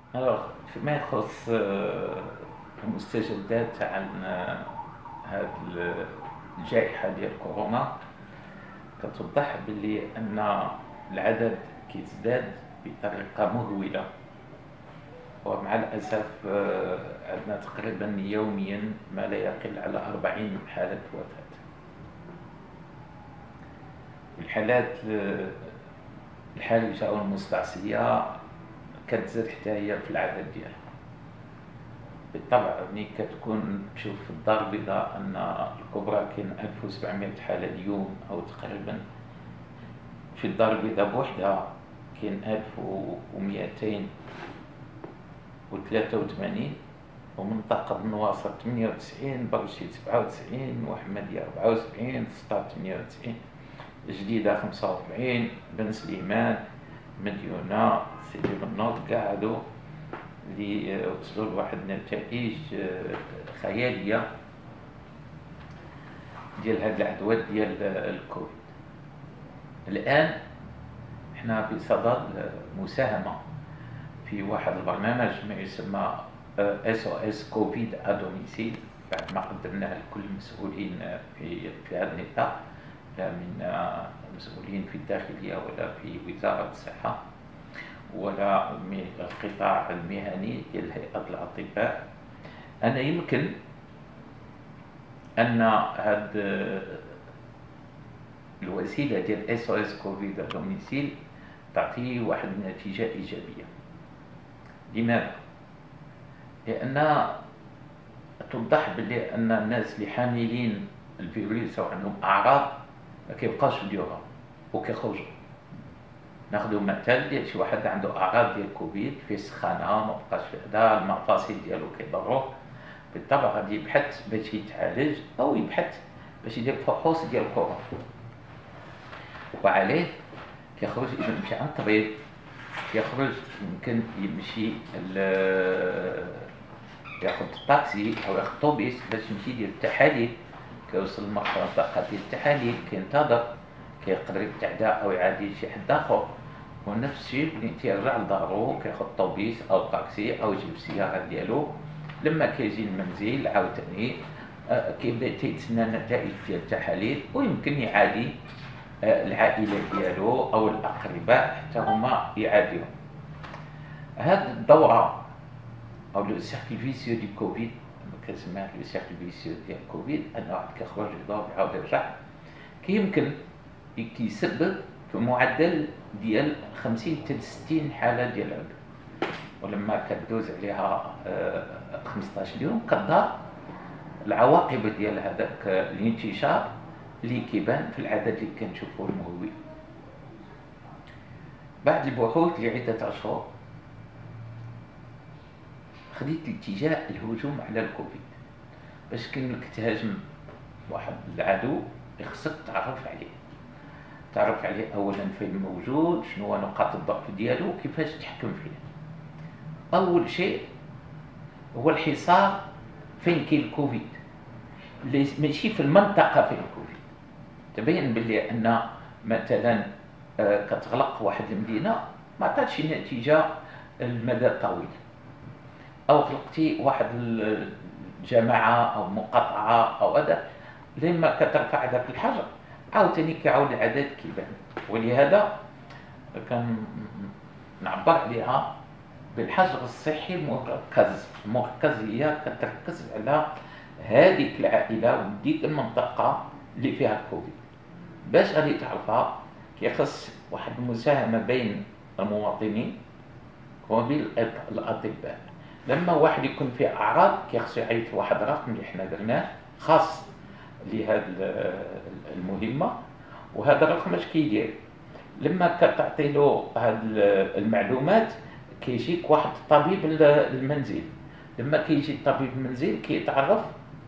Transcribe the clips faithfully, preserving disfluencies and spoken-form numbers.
الوغ فيما يخص آه، المستجدات عن آه، هاد ال- الجائحة ديال كورونا، كتوضح بلي أن العدد كيزداد بطريقة مهولة. ومع الأسف آه، عندنا تقريبا يوميا ما لا يقل على أربعين حالة وفاة. الحالات آه، الحرجة أو المستعصية كتزاد حتى هي في العدد ديالها. بالطبع ملي كتكون تشوف في الدار البيضاء أن الكبرى كاين ألف وسبعمائة حالة اليوم أو تقريبا، في الدار البيضاء بوحدها كاين ألف ومئتين وثلاثة وثمانين، ومنطقة النواصر ثمانية وتسعين، برشيد سبعة وتسعين، وحمدية أربعة وسبعين، سطات ثمانية وتسعين، جديدة خمسة وأربعين، بن سليمان، مديونة، سيدي بنوض، كاع هادو اللي وصلوا لواحد النتائج خيالية ديال هاد العدوى ديال الكوفيد. الآن احنا بصدد مساهمة في واحد البرنامج ما يسمى اس او اس كوفيد ادوميسيل، بعد ما قدمناه لكل المسؤولين في في هذا النطاق، لا من المسؤولين في الداخلية ولا في وزارة الصحة ولا من القطاع المهني ديال هيئة الأطباء. أنا يمكن أن هاد الوسيلة ديال اس او اس كوفيد ادوميسيل تعطي واحد النتيجة إيجابية. لماذا؟ لأن توضح بلي أن الناس اللي حاملين الفيروس أو عندهم أعراض ما كيبقاوش في ديورهم وكيخرجوا. ناخذ مثال ديال شي واحد عنده أعراض ديال كوفيد، فيه سخانة، ما بقاش في هذا، المفاصل ديالو كيضروه، بالطبع غادي يبحث باش يتعالج أو يبحث باش يدير فحوص ديال كورونا، وعليه كيخرج. إذا مشى عند الطبيب كيخرج، يمكن يمشي ياخذ طاكسي او ياخذ طوبيس باش يمشي يدير التحاليل، كيوصل لمرحله ديال التحاليل، كينتظر، كيقدر يتعدى او يعادي شي حد اخر. ونفس الشيء ملي تيرجع لدارو كياخذ طوبيس او طاكسي او يجيب السياره ديالو. لما كيجي المنزل عاوتاني آه كيبدا تيتسنى النتائج ديال التحاليل، ويمكن يعادي آه العائله ديالو او الاقرباء حتى هما يعاديهم. هاد الدوره او لو سيركل فيسيو دي كوفيد، كنسميها لو سيركل فيسيو ديال كوفيد، ان واحد كيخرج يدور يعاود يرجع، كيمكن كيسبب في معدل ديال خمسين حتى ستين حاله ديال العدوى. ولما كدوز عليها خمسطاش يوم كتظهر العواقب ديال هذاك الانتشار اللي كيبان في العدد اللي كنشوفوه المهول. بعد البحوث لعده اشهر خديت اتجاه الهجوم على الكوفيد. باش كنك تهاجم واحد العدو خصك تعرف عليه، تعرف عليه اولا فين موجود، شنو هو نقاط الضعف ديالو، وكيفاش تحكم فيه. اول شيء هو الحصار فين كاين الكوفيد، ماشي في المنطقه فين الكوفيد. تبين باللي ان مثلا كتغلق واحد المدينه ما عطاتش نتيجه المدى الطويل، او خلقتي واحد الجماعه او مقاطعه او هذا، لما كترفع ذاك الحجر عاوتاني كيعاود العدد كيبان. ولهذا كان نعبر عليها بالحجر الصحي المركز. المركز هي كتركز على هذيك العائله وديك المنطقه اللي فيها الكوفيد. باش غادي تعرفها كيخص واحد المساهمه بين المواطنين وبين الاطباء. لما واحد يكون فيه اعراض كيخصو يعيط لواحد الرقم اللي حنا درناه خاص لهذه المهمه، وهذا الرقم اش كيدير؟ لما كتعطي له هذه المعلومات كيجيك واحد الطبيب المنزل. لما كيجي الطبيب المنزل كيتعرف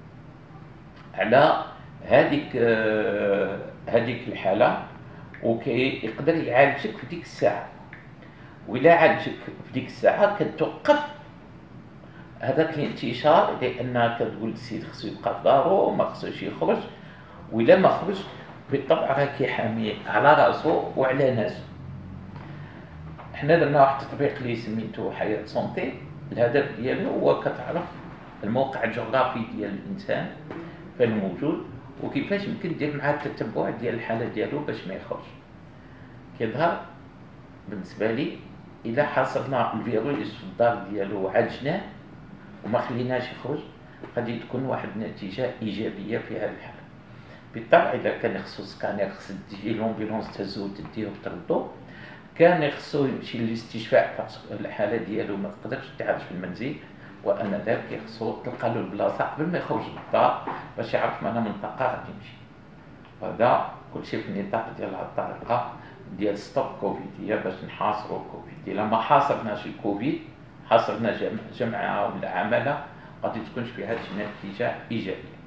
على هذيك هذيك الحاله وكيقدر يعالجك في ديك الساعه. وإلا عالجك في ديك الساعه كتوقف هذاك الانتشار، لان كتقول السيد خصو يبقى في دارو ما خصوش يخرج، وإلا ما خرج بالطبع راه كيحامي على راسو وعلى ناسو. حنا درنا واحد التطبيق اللي سميتو حياة سونتي. الهدف ديالو هو كتعرف الموقع الجغرافي ديال الانسان فين موجود وكيفاش يمكن دير معاه التتبع ديال الحاله ديالو باش ما يخرج. كيظهر بالنسبه لي الا حاصرنا الفيروس في الدار ديالو وعالجناه وما خليناش يخرج غادي تكون واحد النتيجه ايجابيه في هذه الحاله. بالطبع اذا كان خصو سكانير خص تجي لومبيلونس تهزو وتديه وتردو، كان خصو يمشي للاستشفاء الحاله ديالو ما تقدرش تعالج في المنزل، وانا ذاك خصو تلقى له البلاصه قبل ما يخرج للدار باش يعرف من منطقه غادي يمشي. هذا كلشي في النطاق ديال هاد الطريقه ديال ستوب كوفيد، هي باش نحاصروا كوفيد. الا ما حاصرناش الكوفيد حاصرنا جمعيه ولا عمله غادي تكونش فيها شي نتيجه ايجابيه.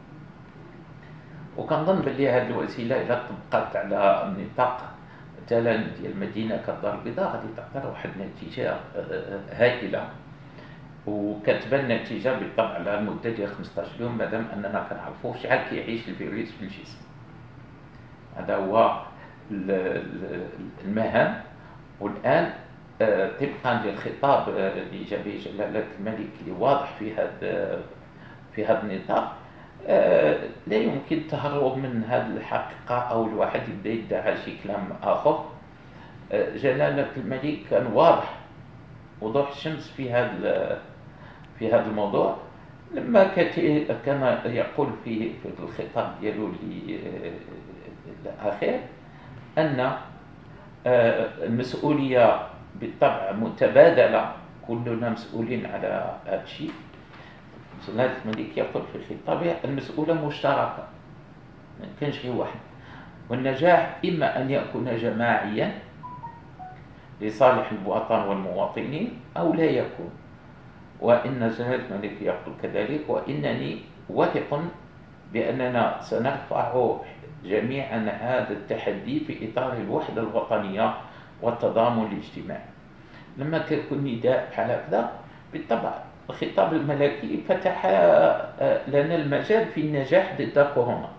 وكنظن بلي هذه الوسيله الا طبقت على النطاق مثلا ديال المدينه كالدار البيضاء غادي تعطي واحد النتيجه هائله، وكتبان النتيجه بالطبع على المده ديال خمسطاش يوم مادام اننا كنعرفوا شحال كيعيش الفيروس في الجسم. هذا هو المهام. والان طبقا للخطاب اللي جا به جلاله الملك اللي واضح في هذا في هذا النطاق، لا يمكن التهرب من هذه الحقيقه او الواحد يبدا يدعي شي كلام اخر. جلاله الملك كان واضح وضوح الشمس في هذا في هذا الموضوع لما كان يقول في في الخطاب ديالو الاخير ان المسؤوليه بالطبع متبادله، كلنا مسؤولين على هذا الشيء. جلاله الملك يقول في خطابه المسؤوليه مشتركه، ما كانش غير واحد، والنجاح اما ان يكون جماعيا لصالح الوطن والمواطنين او لا يكون. وإن جلالة الملك يقول كذلك وإنني واثق بأننا سنرفع جميعا هذا التحدي في إطار الوحدة الوطنية والتضامن الاجتماعي. لما كيكون نداء بحال هكذا بالطبع الخطاب الملكي فتح لنا المجال في النجاح ضد كورونا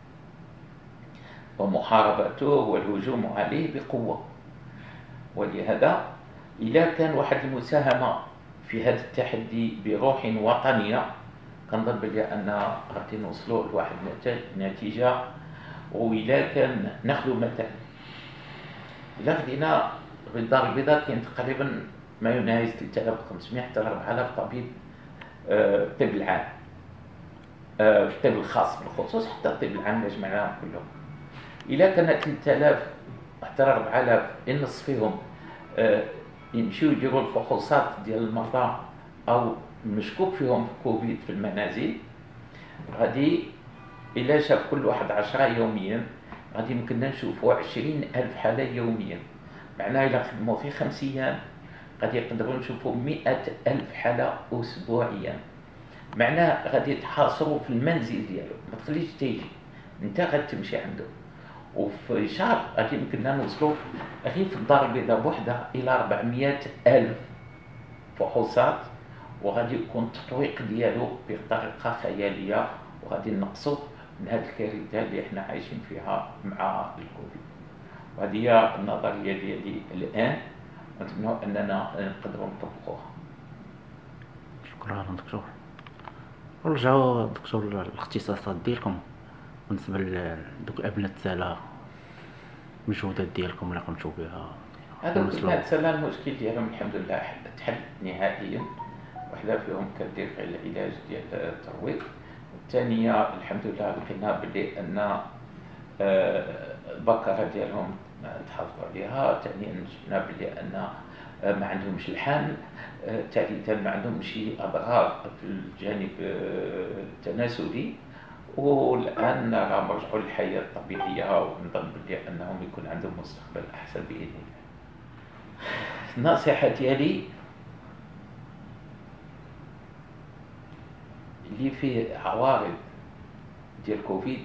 ومحاربته والهجوم عليه بقوة. ولهذا إذا كان واحد المساهمة في هذا التحدي بروح وطنيه كنظن بلي ان غادي نوصلوا لواحد النتيجه. وإلا كان ناخذ مثلا الا خدينا في الدار البيضاء كاين تقريبا ما يناهز ثلاثة آلاف وخمسمائة حتى أربعة آلاف طبيب الطب العام، الطب الخاص بالخصوص حتى الطب العام اللي جمعناهم كلهم. الا كان ثلاثة آلاف حتى أربعة آلاف النص فيهم يمشيو يديروا الفحوصات ديال المرضى او المشكوك فيهم في كوفيد في المنازل، غادي الا شاف كل واحد عشرة يوميا غادي يمكننا نشوفوا عشرين ألف حاله يوميا. معناها الا خدموا في خمس ايام غادي يقدروا نشوفوا مئة ألف حاله اسبوعيا. معناها غادي يتحاصروا في المنزل ديالو، ما تخليش تيجي انت غتمشي عنده. وفي شهر غادي يمكننا نوصلوا غير في الدار البيضاء بوحدها الى أربعمائة ألف فحوصات، وغادي يكون التطويق ديالو بطريقه خياليه، وغادي نقصوا من هذه الكارثه اللي احنا عايشين فيها مع الكوفيد. وهذه هي النظريه ديالي الان، ونتمنى اننا نقدروا نطبقوها. شكرا دكتور. ونرجعوا دكتور الاختصاصات ديالكم بالنسبه لدوك ابناء الساله، المجهودات ديالكم اللي قمتوا بها. هذوك ابناء الساله المشكل ديالهم الحمد لله تحل نهائيا. وحده فيهم كدير غير العلاج ديال الترويض، والثانيه الحمد لله لقينا بلي ان البكره ديالهم تحافظوا عليها، ثانيا شفنا بلي ان ما عندهمش الحمل، ثالثا ما عندهمش اضرار في الجانب التناسلي، والان راهم رجعوا للحياه الطبيعيه، ونظن بلي انهم يكون عندهم مستقبل احسن باذن الله. النصيحه ديالي اللي فيه عوارض ديال كوفيد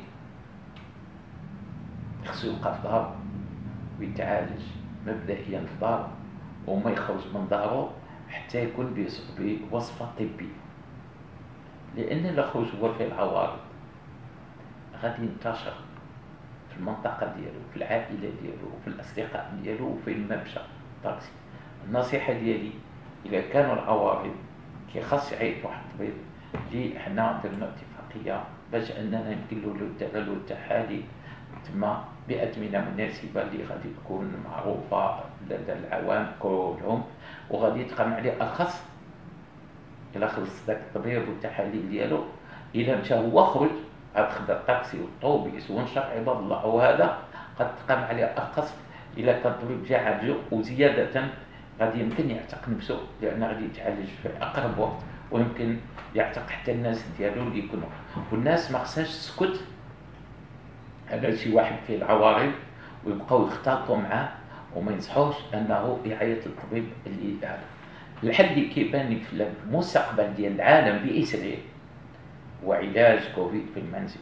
خصو يبقى في دارو ويتعالج مبدئيا في دارو، وما يخرج من دارو حتى يكون بوصفه طبيه، لان الا خرج هو فيه العوارض غادي ينتشر في المنطقه ديالو، في العائله ديالو، في الاصدقاء ديالو، وفين ما مشى. الطاكسي. النصيحه ديالي الا كانوا العوارض كيخاص يعيط واحد الطبيب اللي حنا درنا اتفاقيه باش اننا يمكن له له التحاليل تما بأثمنة مناسبة اللي غادي تكون معروفة لدى العوام كلهم، وغادي تقام عليه أرخص. إلا خلص ذاك الطبيب والتحاليل ديالو، إلا مشى هو خرج عاد خدا الطاكسي والطوبيس ونشر عباد الله وهذا قد تقام عليه أرخص. إلا كان الطبيب جا عالجو، وزيادة غادي يمكن يعتق نفسه لأن غادي يتعالج في أقرب وقت، ويمكن يعتق حتى الناس ديالو اللي يكونوا. والناس ما خصهاش تسكت على شي واحد فيه العوارض ويبقاو يختلطوا معاه وما ينصحوش انه يعيط للطبيب اللي هذا. الحل اللي كيبان لي في المستقبل ديال العالم باسره هو علاج كوفيد في المنزل،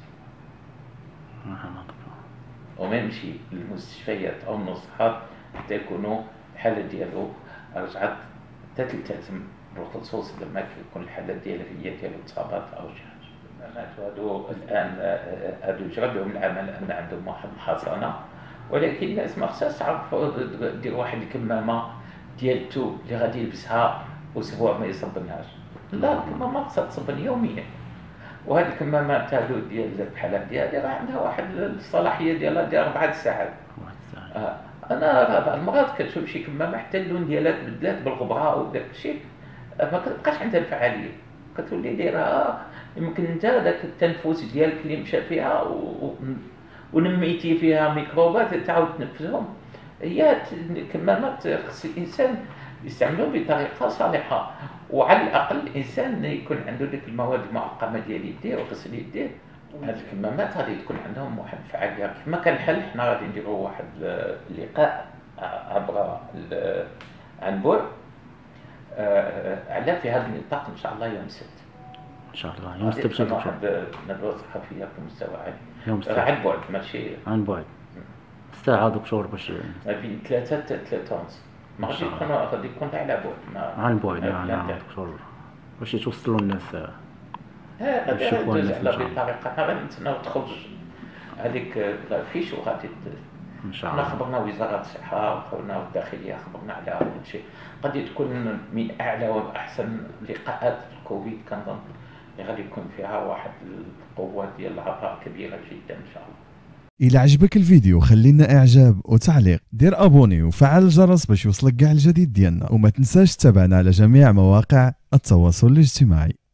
وما يمشي للمستشفيات او المصحات حتى يكونوا الحاله ديالو رجعت حتى تلتزم، بالخصوص لما يكون الحاله ديالها هي ديال الاصابات او شي حاجه. هادو الان هادو يجرب لهم العمل ان عندهم واحد الحصانه، ولكن الناس ما خصهاش تعرف دير واحد الكمامه ديال الثوب اللي غادي يلبسها اسبوع ما يصبنهاش. لا، الكمامه خصها تصبن يوميا، وهاد الكمامات هادو ديال بحال هادي راه عندها واحد الصلاحيه ديالها ديال اربع ساعات. آه. انا بعض المرات كتشوف شي كمامه حتى اللون ديالها تبدلات بالغبره وداك الشيء ما كتبقاش عندها الفعاليه، كتولي دايره يمكن انت داك التنفس ديالك اللي مشى فيها و... ونميتي فيها ميكروبات تعاود تنفسهم. هي الكمامات خص الانسان يستعملوها بطريقه صالحه، وعلى الاقل الانسان يكون عنده ديك المواد المعقمه ديال يديه وغسل يديه. هاد الكمامات غادي تكون عندهم واحد الفعاليه. كما كان الحل حنا غادي نديروا واحد اللقاء عبر عن بعد على في هذا النطاق ان شاء الله يوم السبت. ان شاء الله يوم السبت ان شاء الله. ندوه صحفيه في مستوى عالي يوم السبت عن بعد ماشي عن بعد. الساعه دكتور باش ما بين ثلاثة حتى ثلاثة ونص. ما غادي يكون غادي يكون على بعد عن بعد. نعم دكتور باش يتوصلوا الناس ها غادي ندوز على بطريقه حنا غادي نتسناو تخرج هذيك الفيش وغادي ان شاء الله. حنا خبرنا وزاره الصحه وخبرنا الداخليه، خبرنا على كل شيء. قد تكون من اعلى واحسن لقاءات الكوفيد كنظن اللي غادي يكون فيها واحد القوه ديال العطاء كبيره جدا ان شاء الله. إلا عجبك الفيديو خلينا إعجاب وتعليق، دير أبوني وفعل الجرس باش يوصلك كاع الجديد ديالنا، وما تنساش تتابعنا على جميع مواقع التواصل الاجتماعي.